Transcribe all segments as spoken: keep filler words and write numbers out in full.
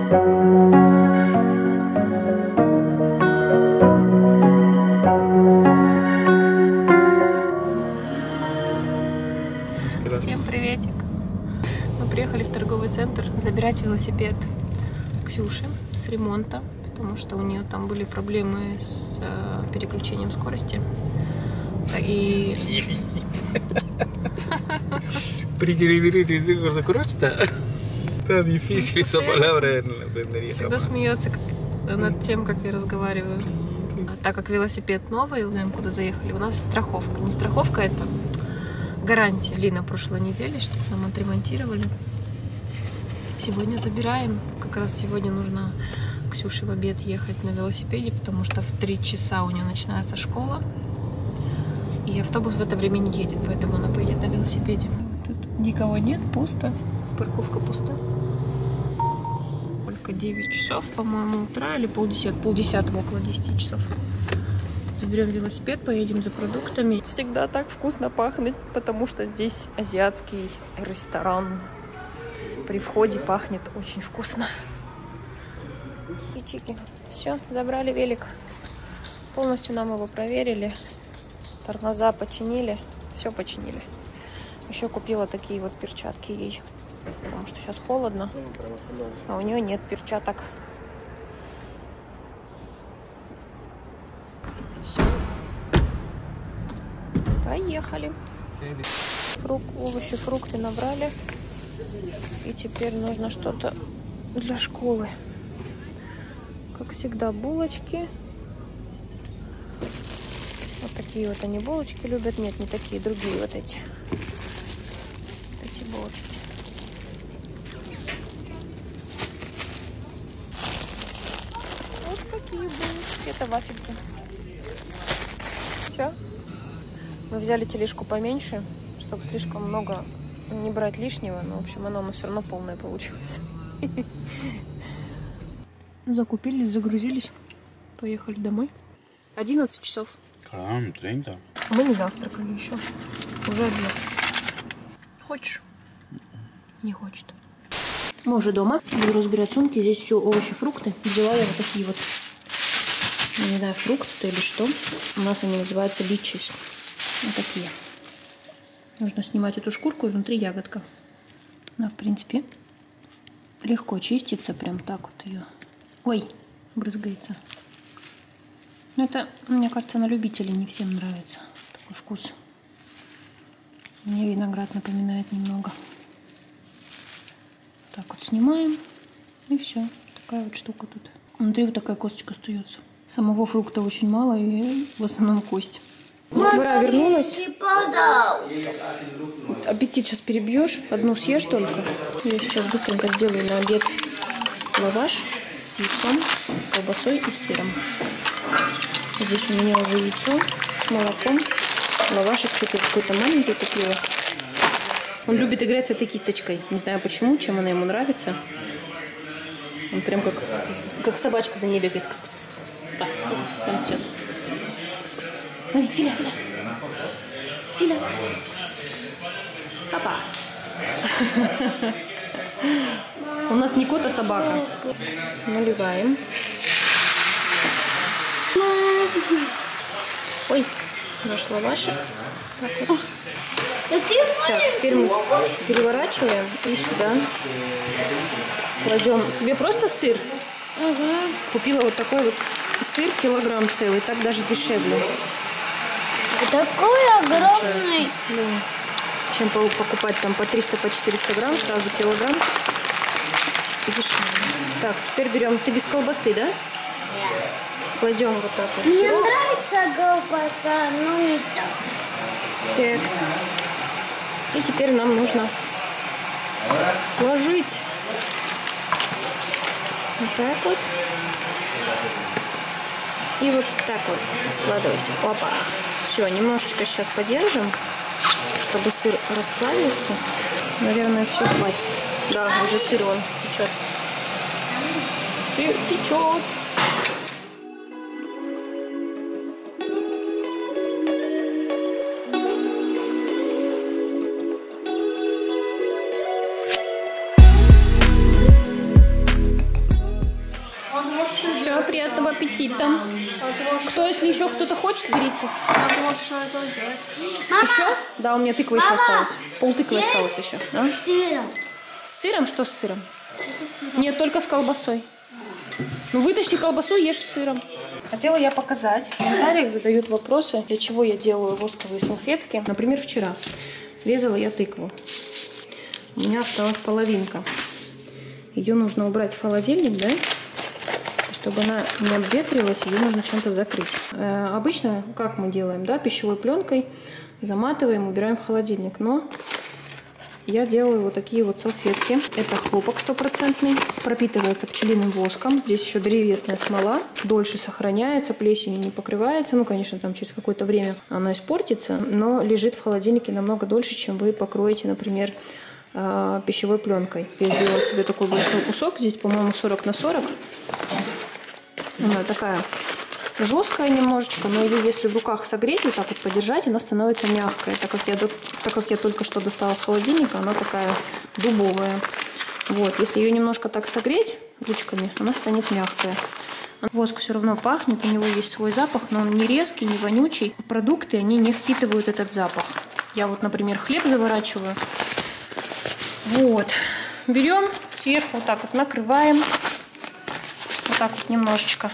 Всем приветик! Мы приехали в торговый центр забирать велосипед Ксюши с ремонта, потому что у нее там были проблемы с э, переключением скорости. И... Всегда смеется над тем, как я разговариваю. Так как велосипед новый, знаем, куда заехали. У нас страховка. Не страховка, это гарантия. Лина прошлой неделе, чтобы нам отремонтировали. Сегодня забираем. Как раз сегодня нужно Ксюше в обед ехать на велосипеде, потому что в три часа у нее начинается школа. И автобус в это время не едет, поэтому она поедет на велосипеде. Тут никого нет, пусто. Парковка пуста. Только девять часов, по-моему, утра или полдесятого, полдесятого, около десяти часов. Заберем велосипед, поедем за продуктами. Всегда так вкусно пахнет, потому что здесь азиатский ресторан. При входе пахнет очень вкусно. И чики. Все, забрали велик. Полностью нам его проверили. Тормоза починили. Все починили. Еще купила такие вот перчатки ей. Потому что сейчас холодно. А у нее нет перчаток. Все. Поехали. Фрук, овощи, фрукты набрали. И теперь нужно что-то для школы. Как всегда, булочки. Вот такие вот они булочки любят. Нет, не такие, другие вот эти. Эти булочки. Вот такие булочки. Это вафельки. Все. Мы взяли тележку поменьше, чтобы слишком много не брать лишнего. Но, в общем, оно у нас все равно полное получилось. Закупились, загрузились. Поехали домой. одиннадцать часов. Мы не завтракали еще. Уже обед. Хочешь? Не хочет. Мы уже дома. Буду разбирать сумки. Здесь все овощи, фрукты. Взяла я вот такие вот. Не знаю, фрукты или что. У нас они называются личис. Вот такие. Нужно снимать эту шкурку, и внутри ягодка. Она, в принципе, легко чистится. Прям так вот ее. Ой, брызгается. Но это, мне кажется, на любителей не всем нравится такой вкус. Мне виноград напоминает немного. Так вот снимаем. И все. Такая вот штука тут. Внутри вот такая косточка остается. Самого фрукта очень мало и в основном кость. Детвора вернулась. Аппетит сейчас перебьешь. Одну съешь только. Я сейчас быстренько сделаю на обед лаваш с яйцом, с колбасой и с сыром. Здесь у меня уже яйцо с молоком. Лавашек что-то какой-то маленький купила. Он любит играть с этой кисточкой. Не знаю почему, чем она ему нравится. Он прям как, как собачка за ней бегает. А, прямо сейчас. Смотри, Филя, Филя. Филя. Папа. У нас не кот, а собака. Наливаем. Ой, наш лавашек. Так, вот. Так, теперь мы переворачиваем и сюда кладем. Тебе просто сыр? Угу. Купила вот такой вот сыр, килограмм целый, так даже дешевле. Такой огромный. Да. Чем покупать там по триста, по четыреста грамм, сразу килограмм. Дешевле. Так, теперь берем. Ты без колбасы, да? Да. Кладем вот так вот. Мне все. нравится колбаса, но не так. Так. И теперь нам нужно сложить. Вот так вот. И вот так вот складывается. Опа. Все, немножечко сейчас подержим, чтобы сыр расплавился. Наверное, все хватит. Да, уже сыр он течет. Сыр течет. приятного аппетита. Кто, если еще кто-то хочет, берите. А ты можешь что-то сделать? Еще? Да, у меня тыква еще осталась. Пол тыквы осталось еще. А? С сыром. С сыром? Что с сыром? Нет, только с колбасой. Ну, вытащи колбасу, ешь с сыром. Хотела я показать. В комментариях задают вопросы, для чего я делаю восковые салфетки. Например, вчера резала я тыкву. У меня осталась половинка. Ее нужно убрать в холодильник, да? Чтобы она не обветрилась, ее нужно чем-то закрыть. Э, обычно, как мы делаем, да, пищевой пленкой заматываем, убираем в холодильник. Но я делаю вот такие вот салфетки. Это хлопок стопроцентный, пропитывается пчелиным воском. Здесь еще древесная смола, дольше сохраняется, плесенью не покрывается. Ну, конечно, там через какое-то время она испортится, но лежит в холодильнике намного дольше, чем вы покроете, например, пищевой пленкой. Я сделала себе такой большой кусок, здесь, по-моему, сорок на сорок. Она такая жесткая немножечко, но ее если в руках согреть, вот так вот подержать, она становится мягкая. Так как я, так как я только что достала с холодильника, она такая дубовая. Вот, если ее немножко так согреть ручками, она станет мягкая. Воск все равно пахнет, у него есть свой запах, но он не резкий, не вонючий. Продукты, они не впитывают этот запах. Я вот, например, хлеб заворачиваю. Вот, берем сверху вот так вот накрываем, вот так вот немножечко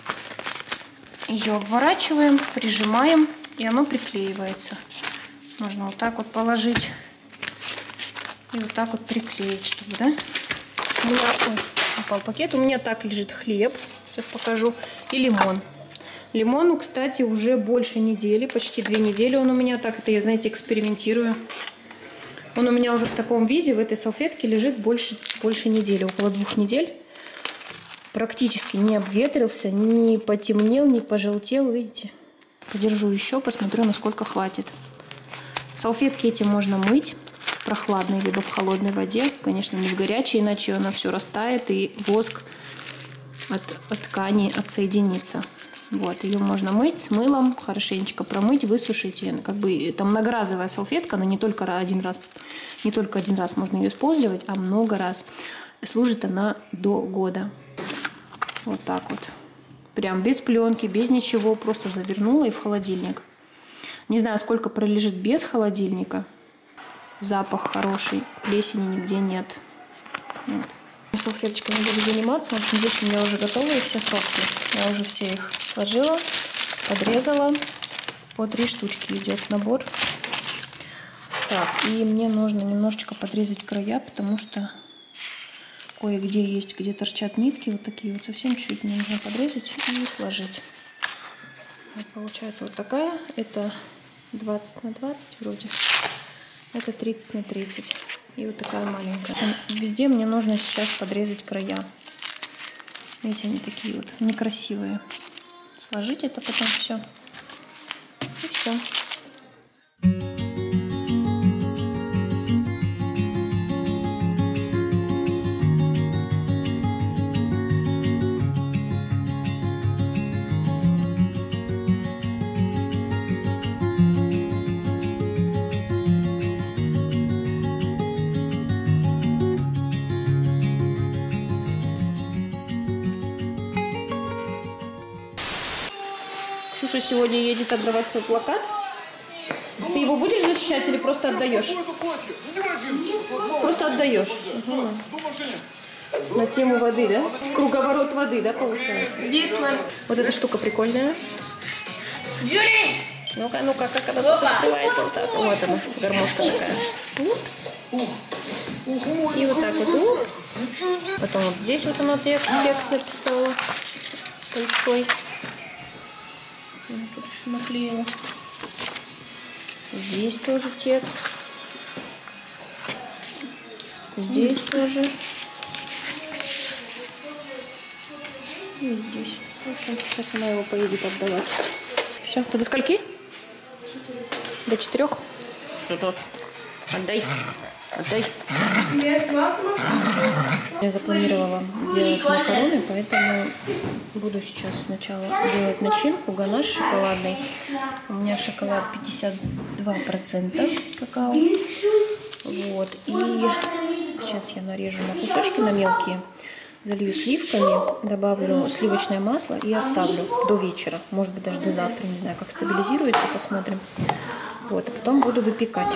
ее обворачиваем, прижимаем, и оно приклеивается. Можно вот так вот положить и вот так вот приклеить, чтобы, да? У меня, ой, упал пакет. У меня так лежит хлеб, сейчас покажу, и лимон. Лимону, кстати, уже больше недели, почти две недели он у меня так, это я, знаете, экспериментирую. Он у меня уже в таком виде, в этой салфетке лежит больше, больше недели, около двух недель. Практически не обветрился, не потемнел, не пожелтел, видите? Подержу еще, посмотрю, насколько хватит. Салфетки эти можно мыть в прохладной либо в холодной воде. Конечно, не в горячей, иначе она все растает и воск от, от ткани отсоединится. Вот, ее можно мыть с мылом, хорошенечко промыть, высушить. Как бы это многоразовая салфетка, она не только один раз, не только один раз можно ее использовать, а много раз. Служит она до года. Вот так вот. Прям без пленки, без ничего, просто завернула и в холодильник. Не знаю, сколько пролежит без холодильника. Запах хороший, плесени нигде нет. Вот. Салфеточками буду заниматься. В общем, здесь у меня уже готовые все сорты. Я уже все их сложила, подрезала. По три штучки идет набор. Так, и мне нужно немножечко подрезать края, потому что кое-где есть, где торчат нитки. Вот такие вот совсем чуть мне нужно подрезать и сложить. Вот получается вот такая. Это двадцать на двадцать вроде. Это тридцать на тридцать. И вот такая маленькая. Везде мне нужно сейчас подрезать края. Видите, они такие вот некрасивые. Сложить это потом все. И все. Ксюша сегодня едет отдавать свой плакат. Ты его будешь защищать или просто отдаешь? Просто отдаешь. Угу. На тему воды, да? Круговорот воды, да, получается? Вот эта штука прикольная. Ну-ка, ну-ка, как она тут открывается вот так. Вот она, гармошка такая. Упс. И вот так вот, упс. Потом вот здесь вот она текст, текст написала. Большой. Я тут еще наклеила. Здесь тоже текст. Здесь тоже. И здесь. В общем, сейчас она его поедет отдавать. Все, ты до скольки? Четыре. До четырех? Отдай. Отдай. Я запланировала делать макароны, поэтому буду сейчас сначала делать начинку, ганаш шоколадный. У меня шоколад пятьдесят два процента какао. Вот. И сейчас я нарежу на кусочки, на мелкие. залью сливками, добавлю сливочное масло и оставлю до вечера. Может быть, даже до завтра, не знаю, как стабилизируется, посмотрим. Вот, а потом буду выпекать.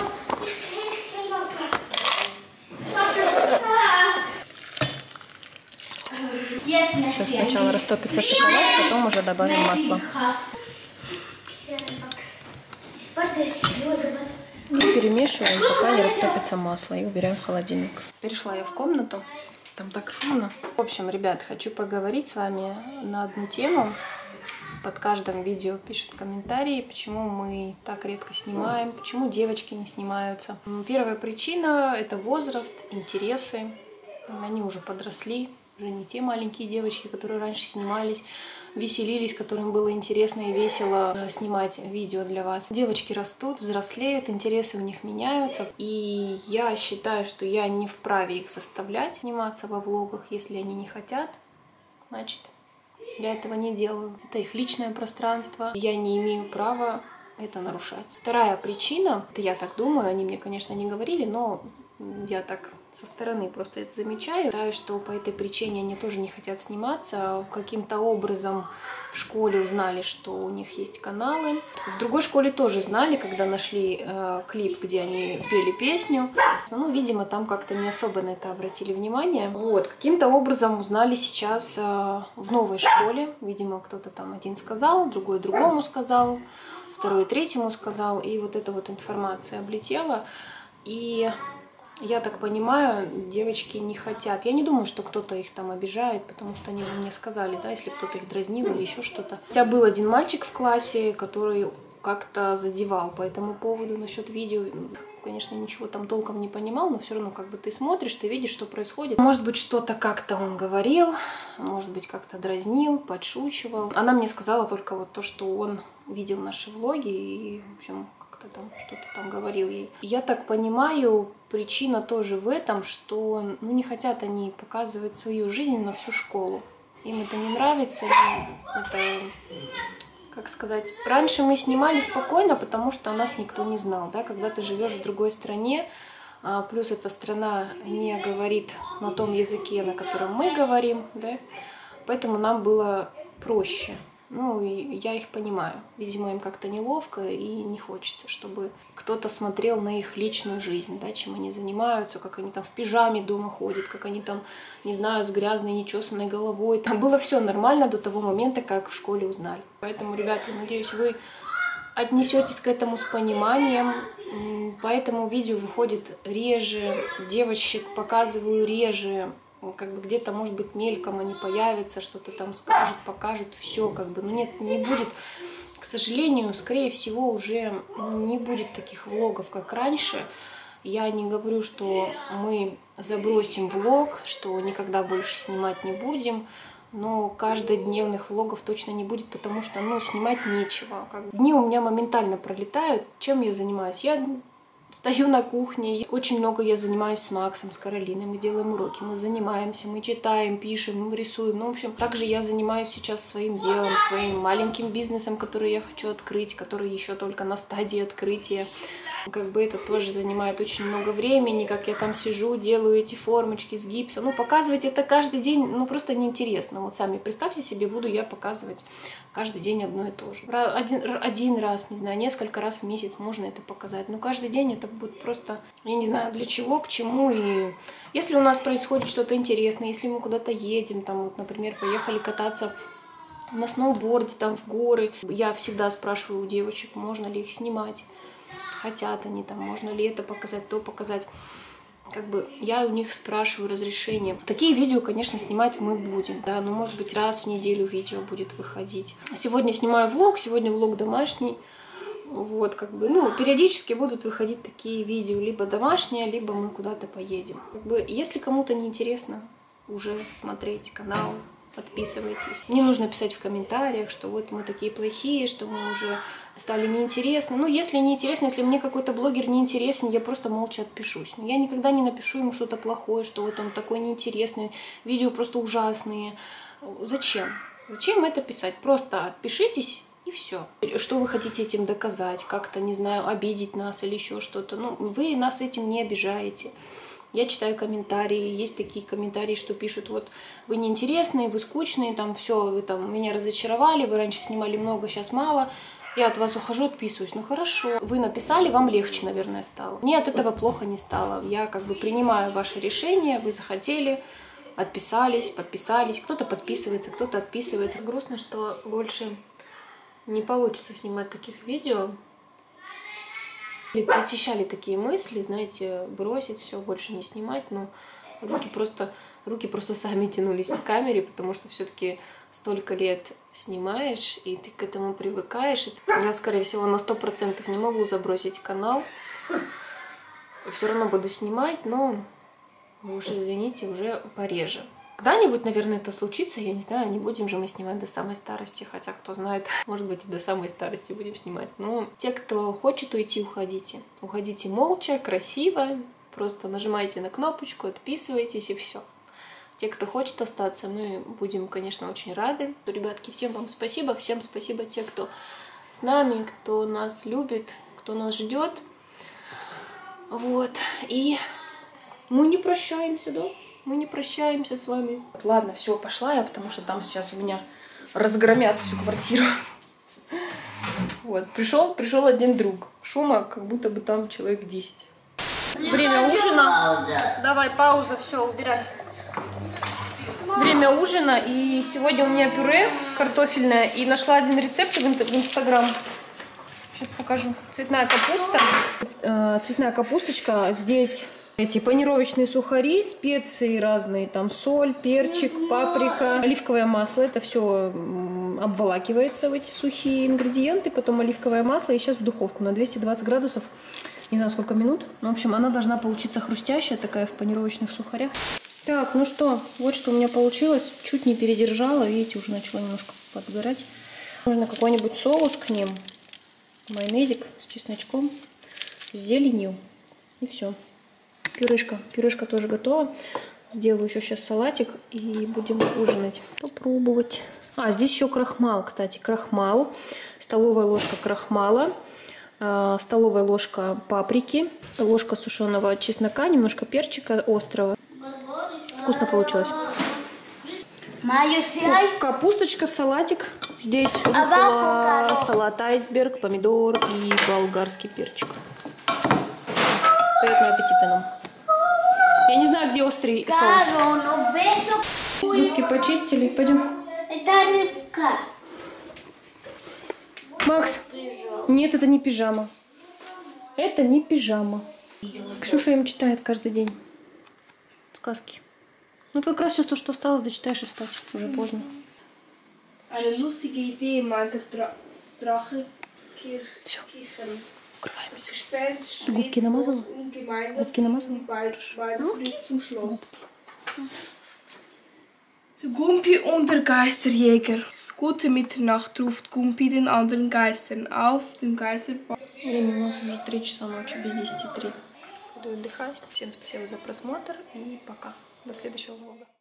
Сейчас сначала растопится шоколад, потом уже добавим масло. И перемешиваем, пока не растопится масло, и убираем в холодильник. Перешла я в комнату, там так шумно. В общем, ребят, хочу поговорить с вами на одну тему. Под каждым видео пишут комментарии, почему мы так редко снимаем, почему девочки не снимаются. Первая причина – это возраст, интересы. Они уже подросли, уже не те маленькие девочки, которые раньше снимались, веселились, которым было интересно и весело снимать видео для вас. Девочки растут, взрослеют, интересы у них меняются. И я считаю, что я не вправе их заставлять сниматься во влогах, если они не хотят. Значит, я этого не делаю. Это их личное пространство. Я не имею права это нарушать. Вторая причина, это я так думаю, они мне, конечно, не говорили, но я так со стороны просто это замечаю. Считаю, что по этой причине они тоже не хотят сниматься. Каким-то образом в школе узнали, что у них есть каналы. В другой школе тоже знали, когда нашли э, клип, где они пели песню. Ну, видимо, там как-то не особо на это обратили внимание. Вот, каким-то образом узнали сейчас э, в новой школе. Видимо, кто-то там один сказал, другой другому сказал, второй третьему сказал. И вот эта вот информация облетела. И я так понимаю, девочки не хотят. Я не думаю, что кто-то их там обижает, потому что они мне сказали, да, если кто-то их дразнил или еще что-то. Хотя был один мальчик в классе, который как-то задевал по этому поводу насчет видео. Конечно, ничего там толком не понимал, но все равно как бы ты смотришь, ты видишь, что происходит. Может быть, что-то как-то он говорил, может быть, как-то дразнил, подшучивал. Она мне сказала только вот то, что он видел наши влоги и, в общем, там что-то там говорил ей. Я так понимаю, причина тоже в этом, что ну, не хотят они показывать свою жизнь на всю школу. Им это не нравится, это, как сказать, раньше мы снимали спокойно, потому что о нас никто не знал, да, когда ты живешь в другой стране, плюс эта страна не говорит на том языке, на котором мы говорим, да, поэтому нам было проще. Ну, и я их понимаю. Видимо, им как-то неловко и не хочется, чтобы кто-то смотрел на их личную жизнь, да, чем они занимаются, как они там в пижаме дома ходят, как они там, не знаю, с грязной, нечесанной головой. Там было все нормально до того момента, как в школе узнали. Поэтому, ребята, надеюсь, вы отнесетесь к этому с пониманием. Поэтому видео выходит реже, девочек показываю реже. Как бы где-то, может быть, мельком они появятся, что-то там скажут, покажут, все как бы. Но нет, не будет, к сожалению, скорее всего, уже не будет таких влогов, как раньше. Я не говорю, что мы забросим влог, что никогда больше снимать не будем, но каждодневных влогов точно не будет, потому что, ну, снимать нечего. Как бы. Дни у меня моментально пролетают. Чем я занимаюсь? Я стою на кухне, очень много я занимаюсь с Максом, с Каролиной, мы делаем уроки, мы занимаемся, мы читаем, пишем, мы рисуем. Ну, в общем, также я занимаюсь сейчас своим делом, своим маленьким бизнесом, который я хочу открыть, который еще только на стадии открытия. Как бы это тоже занимает очень много времени, как я там сижу, делаю эти формочки с гипса. Ну, показывать это каждый день, ну, просто неинтересно. Вот сами представьте себе, буду я показывать каждый день одно и то же. Один, один раз, не знаю, несколько раз в месяц можно это показать. Но каждый день это будет просто, я не знаю, для чего, к чему. И если у нас происходит что-то интересное, если мы куда-то едем, там, вот, например, поехали кататься на сноуборде, там, в горы, я всегда спрашиваю у девочек, можно ли их снимать. Хотят они там, можно ли это показать, то показать. Как бы я у них спрашиваю разрешение. Такие видео, конечно, снимать мы будем, да, но может быть раз в неделю видео будет выходить. Сегодня снимаю влог, сегодня влог домашний. Вот, как бы, ну, периодически будут выходить такие видео, либо домашние, либо мы куда-то поедем. Как бы, если кому-то не интересно уже смотреть канал, подписывайтесь. Не нужно писать в комментариях, что вот мы такие плохие, что мы уже стали неинтересны. Ну, если неинтересно, если мне какой-то блогер не интересен, я просто молча отпишусь. Но я никогда не напишу ему что-то плохое, что вот он такой неинтересный, видео просто ужасные. Зачем? Зачем это писать? Просто отпишитесь и все. Что вы хотите этим доказать? Как-то, не знаю, обидеть нас или еще что-то. Ну, вы нас этим не обижаете. Я читаю комментарии, есть такие комментарии, что пишут, вот, вы неинтересные, вы скучные, там, все, вы там меня разочаровали, вы раньше снимали много, сейчас мало, я от вас ухожу, отписываюсь. Ну хорошо, вы написали, вам легче, наверное, стало. Мне от этого плохо не стало. Я как бы принимаю ваше решение, вы захотели, отписались, подписались, кто-то подписывается, кто-то отписывается. Грустно, что больше не получится снимать таких видео. Посещали такие мысли, знаете, бросить все, больше не снимать, но руки просто, руки просто сами тянулись к камере, потому что все-таки столько лет снимаешь, и ты к этому привыкаешь. Я, скорее всего, на сто процентов не могу забросить канал. Все равно буду снимать, но вы уж извините, уже пореже. Когда-нибудь, наверное, это случится, я не знаю, не будем же мы снимать до самой старости, хотя, кто знает, может быть, и до самой старости будем снимать. Но те, кто хочет уйти, уходите. Уходите молча, красиво, просто нажимайте на кнопочку, отписывайтесь и все. Те, кто хочет остаться, мы будем, конечно, очень рады. Ребятки, всем вам спасибо, всем спасибо те, кто с нами, кто нас любит, кто нас ждет. Вот, и мы не прощаемся, да? Мы не прощаемся с вами. Ладно, все, пошла я, потому что там сейчас у меня разгромят всю квартиру. Вот, пришел, пришел один друг. Шума, как будто бы там человек десять. Время ужина. Давай, пауза, все, убирай. Время ужина, и сегодня у меня пюре картофельное, и нашла один рецепт в Инстаграм. Сейчас покажу. Цветная капуста. Цветная капусточка. Здесь эти панировочные сухари, специи разные, там соль, перчик, паприка, оливковое масло. Это все обволакивается в эти сухие ингредиенты, потом оливковое масло, и сейчас в духовку на двести двадцать градусов, не знаю сколько минут. Ну, в общем, она должна получиться хрустящая, такая в панировочных сухарях. Так, ну что, вот что у меня получилось. Чуть не передержала, видите, уже начала немножко подгорать. Нужно какой-нибудь соус к ним. Майонезик с чесночком, с зеленью. И все. Пюрешка. Пюрешка тоже готова. Сделаю еще сейчас салатик и будем ужинать. Попробовать. А, здесь еще крахмал, кстати. Крахмал. Столовая ложка крахмала. Э, столовая ложка паприки. Ложка сушеного чеснока. Немножко перчика острого. Вкусно получилось. Капусточка, салатик. Здесь рукола, салат айсберг, помидор и болгарский перчик. Приятного аппетита нам. Я не знаю, где острый соус. Зубки почистили. Пойдем. Это рыбка. Макс. Нет, это не пижама. Это не пижама. Ксюша им читает каждый день сказки. Ну, как раз сейчас то, что осталось, дочитаешь и спать. Уже поздно. Eine lustige Idee, meinte Drache. Все. Укрываемся. Gespenst Ты губки намазала? ungemeinsam Губки намазала? Gumpi zum Schloss. Gumpi und der Geisterjäger. Gute Mitternacht ruft Gumpi den anderen Geistern auf dem Geisterbahn. Время у нас уже три часа ночи, без десяти три. Буду отдыхать. Всем спасибо за просмотр и пока. До следующего влога.